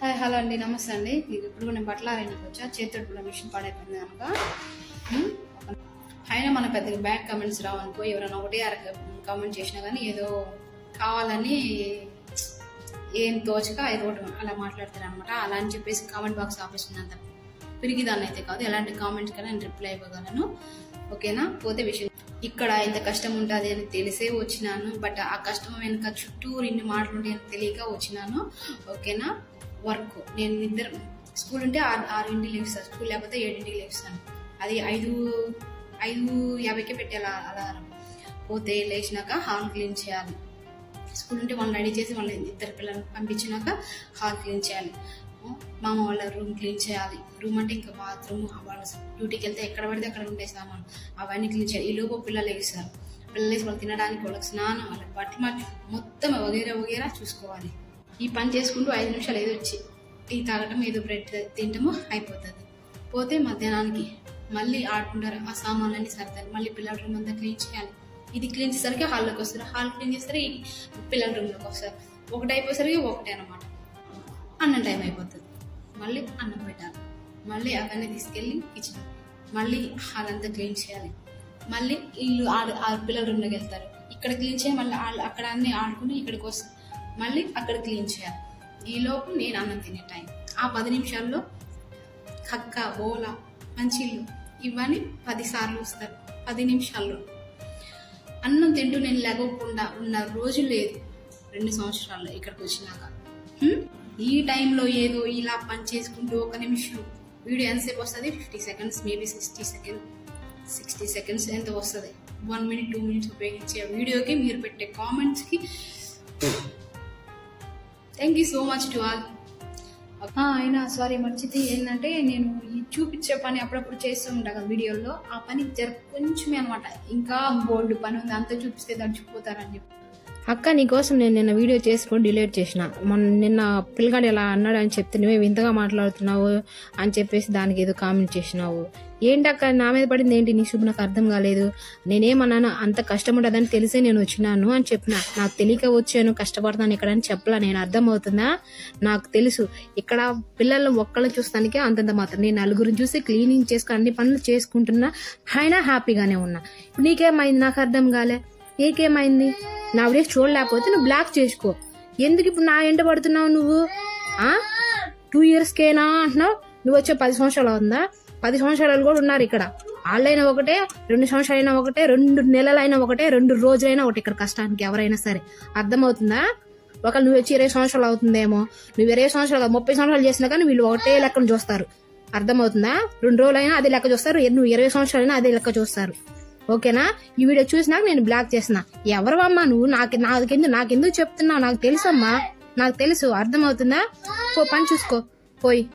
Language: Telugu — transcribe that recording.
హాయ్ హలో అండి, నమస్తే అండి. ఇప్పుడు నేను బట్టలు ఆరేందుకు వచ్చా. చేతితో మిషన్ పాడైపోయింది కనుక అయినా మన పెద్దగా బ్యాక్ కామెంట్స్ రావనుకో. ఎవరైనా ఒకటి కామెంట్ చేసినా కానీ ఏదో కావాలని ఏం తోచక ఏదో ఒకటి అలా మాట్లాడతారు అనమాట. అలా అని చెప్పేసి కామెంట్ బాక్స్ ఆపేస్తున్నంత పిరిగిదాన్ని అయితే కాదు. ఎలాంటి కామెంట్స్ కానీ నేను రిప్లై ఇవ్వగలను, ఓకేనా. పోతే విషయం, ఇక్కడ ఇంత కష్టం ఉంటుంది అని తెలిసే వచ్చినాను. బట్ ఆ కష్టం వెనుక చుట్టూ ఇన్ని మాటలు ఉంటాయని తెలియక వచ్చినాను, ఓకేనా. వర్క్ నేను నిద్ర స్కూల్ ఉంటే 6 లేస్తాను, స్కూల్ లేకపోతే 7 లేస్తాను. అది 5:50కే పెట్టాలి అలారం. పోతే లేచినాక హాల్ క్లీన్ చేయాలి. స్కూల్ ఉంటే వాళ్ళని రెడీ చేసి వాళ్ళని ఇద్దరు పిల్లల్ని పంపించినాక హాల్ క్లీన్ చేయాలి. మామ వాళ్ళ రూమ్ క్లీన్ చేయాలి. రూమ్ అంటే ఇంకా బాత్రూమ్, వాళ్ళ డ్యూటీకి వెళ్తే ఎక్కడ పడితే అక్కడ ఉండే సామాను అవన్నీ క్లీన్ చేయాలి. ఈ లోపు పిల్లలు వేస్తారు. పిల్లలు వేసి వాళ్ళు తినడానికి, వాళ్ళకి స్నానం, వాళ్ళకి బట్టి మొత్తం వగేరా చూసుకోవాలి. ఈ పని చేసుకుంటూ 5 నిమిషాలు ఏదో వచ్చి టీ తాగటం, ఏదో బ్రెడ్ తినటము అయిపోతుంది. పోతే మధ్యాహ్నానికి మళ్ళీ ఆడుకుంటారు. ఆ సామాన్లన్నీ సర్దాలి. మళ్ళీ పిల్లల రూమ్ అంతా క్లీన్ చేయాలి. ఇది క్లీన్ చేసరికి హాల్లోకి వస్తారు. హాల్ క్లీన్ చేసరికి పిల్లల రూమ్లోకి వస్తారు. ఒకటి అయిపోయేసరికి ఒకటే అనమాట. అన్నం టైం అయిపోతుంది. మళ్ళీ అన్నం పెట్టాలి. మళ్ళీ అవన్నీ తీసుకెళ్ళి కిచెన్, మళ్ళీ హాల్ అంతా క్లీన్ చేయాలి. మళ్ళీ ఇల్లు పిల్లల రూమ్లోకి వెళ్తారు. ఇక్కడ క్లీన్ చేయాలి. మళ్ళీ అక్కడ అన్ని ఆడుకుని ఇక్కడికి వస్తారు. మళ్ళీ అక్కడ క్లీన్ చేయాలి. ఈలోపు నేను అన్నం తినే టైం. ఆ 10 నిమిషాల్లో కక్క, బోల, మంచిళ్ళు ఇవన్నీ 10 సార్లు వస్తారు 10 నిమిషాల్లో. అన్నం తింటూ నేను లేకపోకుండా ఉన్న రోజు లేదు 2 సంవత్సరాల్లో ఇక్కడికి వచ్చినాక. ఈ టైంలో ఏదో ఇలా పని చేసుకుంటూ 1 నిమిషం వీడియో ఎంతసేపు వస్తుంది? 50 సెకండ్స్, మేబీ 60 సెకండ్స్ ఎంత వస్తుంది? 1 మినిట్ 2 మినిట్స్ ఉపయోగించే వీడియోకి మీరు పెట్టే కామెంట్స్కి thank you so much to all. అయినా సారీ మర్చితే ఏంటంటే, నేను చూపించే పని అప్పుడప్పుడు చేస్తూ ఉంటాను కదా వీడియోలో. ఆ పని కొంచెమే అనమాట. ఇంకా బోల్డ్ పని ఉంది, అంతా చూపిస్తే దడిచిపోతారని చెప్పి అక్క నీకోసం నేను నిన్న వీడియో చేసుకొని డిలీట్ చేసిన. నిన్న పిల్లగాడు ఎలా అన్నాడు అని చెప్తే నువ్వే వింతగా మాట్లాడుతున్నావు అని చెప్పేసి దానికి ఏదో కామెంట్ చేసినావు. ఏంటక్క నా మీద పడింది ఏంటి? నీ శుభ నాకు అర్థం కాలేదు. నేనేమన్నాను? అంత కష్టం ఉండదని తెలిసే నేను వచ్చినాను అని చెప్పిన. నాకు తెలియక వచ్చాను, కష్టపడతాను ఇక్కడ అని చెప్పలా. నేను అర్థం అవుతుందా? నాకు తెలుసు ఇక్కడ పిల్లలు ఒక్కళ్ళని చూస్తానికే అంతంత మాత్రం. నేను నలుగురిని చూసి క్లీనింగ్ చేసుకుని అన్ని పనులు చేసుకుంటున్నా, అయినా హ్యాపీగానే ఉన్నా. నీకేమైంది? నాకు అర్థం కాలే. నీకేమైంది? నా వీడియో చూడలేకపోతే నువ్వు బ్లాక్ చేసుకో. ఎందుకు ఇప్పుడు నా ఎంట పడుతున్నావు నువ్వు? 2 ఇయర్స్కేనా అంటున్నావు? నువ్వు వచ్చే 10 సంవత్సరాలు ఉందా? 10 సంవత్సరాలు కూడా ఉన్నారు ఇక్కడ. వాళ్ళైనా ఒకటే, 2 సంవత్సరాలైనా ఒకటే, 2 నెలలైనా ఒకటే, 2 రోజులైనా ఒకటి ఇక్కడ కష్టానికి ఎవరైనా సరే. అర్థమవుతుందా? ఒకవేళ నువ్వు వచ్చి 20 సంవత్సరాలు అవుతుందేమో, నువ్వు 20 సంవత్సరాలు 30 సంవత్సరాలు చేసినా కానీ వీళ్ళు ఒకటే లెక్కను చూస్తారు. అర్థమవుతుందా? 2 రోజులైనా అదే లెక్క చూస్తారు, నువ్వు 20 సంవత్సరాలైనా అదే లెక్క చూస్తారు, ఓకేనా. ఈ వీడియో చూసినాక నేను బ్లాక్ చేసిన. ఎవరమ్మా నువ్వు? నాకెందుకు చెప్తున్నావు? నాకు తెలుసమ్మా, నాకు తెలుసు. అర్థమవుతుందా? పని చూసుకో పోయి.